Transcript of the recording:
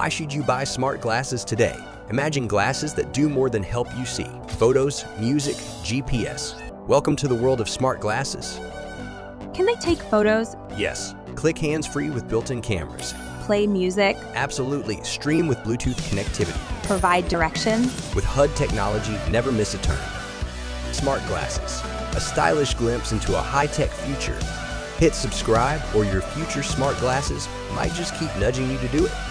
Why should you buy smart glasses today? Imagine glasses that do more than help you see. Photos, music, GPS. Welcome to the world of smart glasses. Can they take photos? Yes. Click hands-free with built-in cameras. Play music? Absolutely. Stream with Bluetooth connectivity. Provide directions? With HUD technology, never miss a turn. Smart glasses. A stylish glimpse into a high-tech future. Hit subscribe or your future smart glasses might just keep nudging you to do it.